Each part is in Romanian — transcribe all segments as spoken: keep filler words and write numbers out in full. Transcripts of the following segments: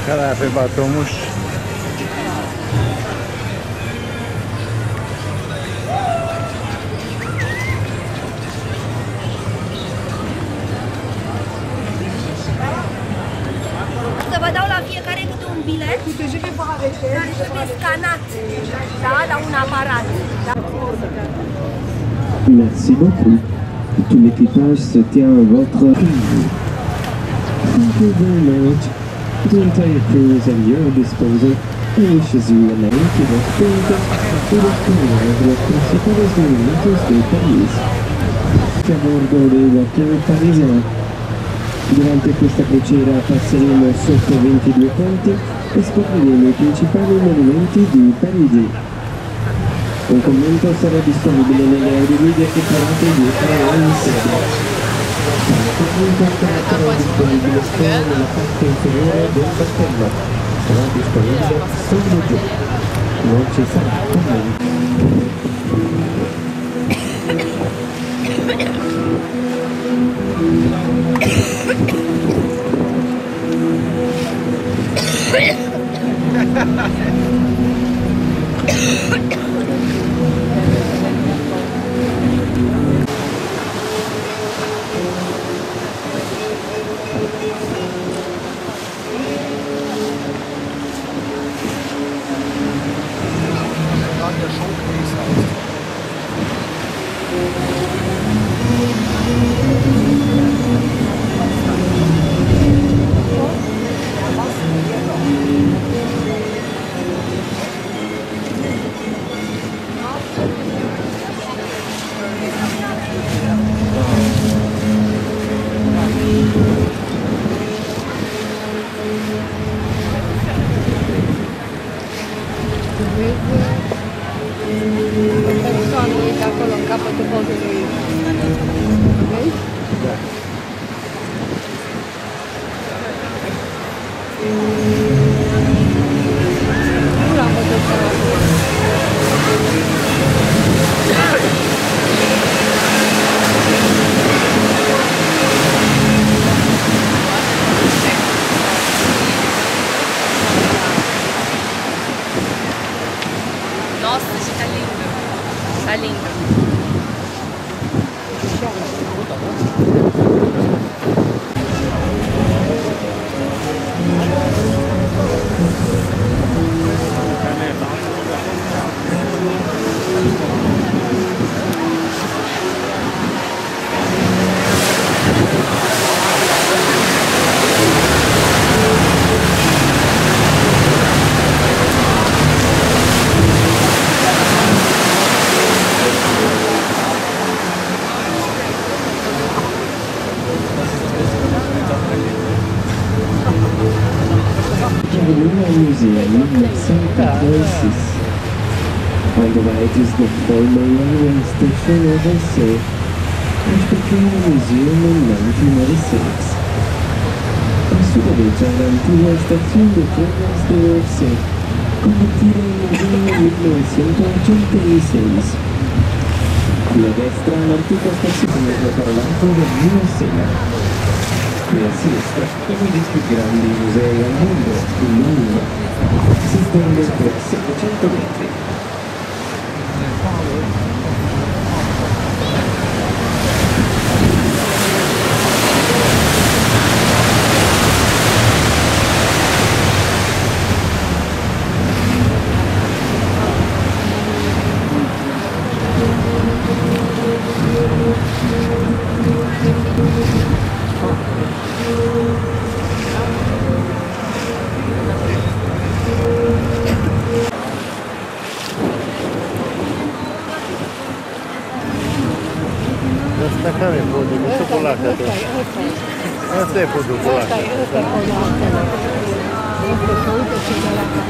Calea pe Batomuș. Să vă dau la fiecare câte un bilet care trebuie scanat, da, la un aparat. Da? Merci beaucoup. Tout l'équipage se tient à votre arrivée. Thank you very much. The entire crew is at your disposal and wishes you a native experience with a tour of los principales monumentos de París. A bordo dei vaquero parisien. Durante questa crociera passeremo sotto ventidue ponti e scopriremo i principali monumenti di Parigi. Un commento sarà disponibile nelle audioguide preparate dietro ogni sede. Il commento sarà disponibile solo nella parte inferiore del battello. Sarà disponibile solo giù. Non ci sarà commento. Persoane acolo în capătul podului. Ok? Da. Nu l-am văzut până acum. Nossa, está lindo. Está lindo. Carolina Museum in Santa Francis. On the right is the former railway station of Orsay, which became a museum in nineteen ninety-six. A sud-ovest l'antica stazione de trenes de Orsay, convertita in museo nel millenovecentosessantasei. Qui a destra l'antica stazione del Parlamento del New Sena. Qui a sinistra uno dei più grandi musei al mondo, il Louvre. Si estende per settecento metri. Asta care e podul? Nu știu polacă atunci. Asta e podul polacă. Asta e polacele. Uite, să uite ce polacă.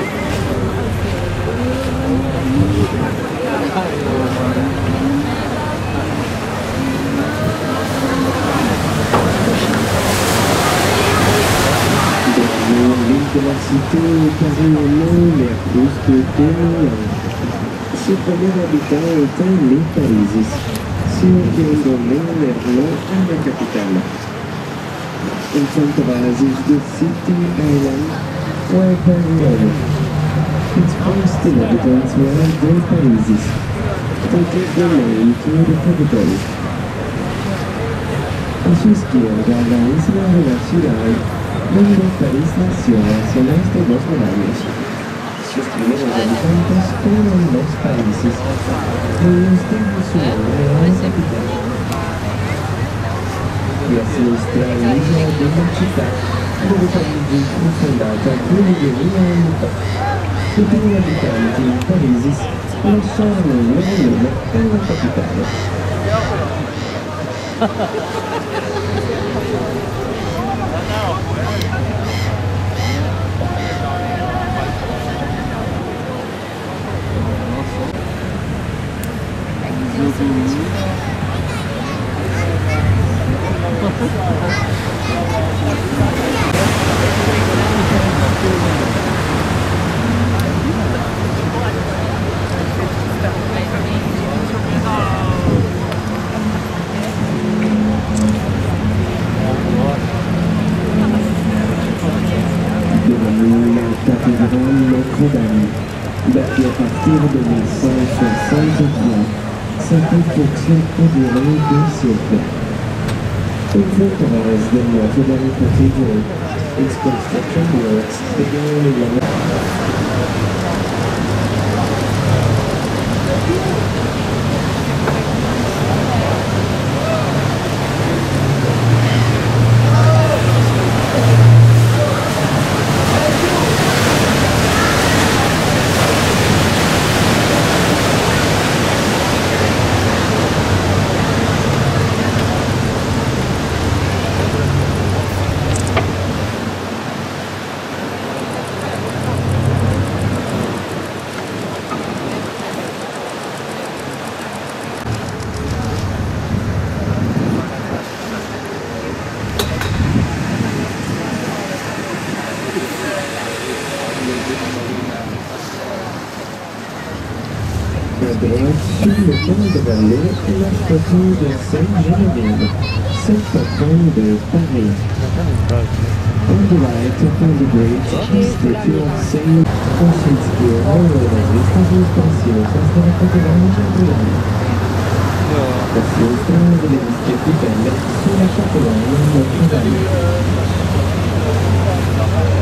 La cité parisienne et à cause de Témoin. Ce premier habitant était les Parisis, ceux qui ont donné leur nom à la capitale. Ils sont basés de City Island, were very its first inhabitants were the Parisis, who gave their name to the capital. A su izquierda, la isla de la ciudad, donde París nació hacia el este dos mil años. Sus primeros habitantes fueron los países, y los dieron su nombre a la capital. E a sinistra isla della città, dove Parigi fu fondata più di mille anni fa. I primi abitanti in Parisi lasciarono il loro nome per la capitale. Bâti à partir de mille cent soixante-trois, sa construction a duré deux siècles. Une forteresse de Notre-Dame Cathedral, its construction works began in the Sur le pont de Vallée, la statue de Sainte-Geneviève, Saint Patron de Paris. On the right, upon the bridge, the statue of Saint Francisco è stato spaziosa della cattedrale centrale. A sinistra delle viste più belle sulla cattedrale Notre-Dame.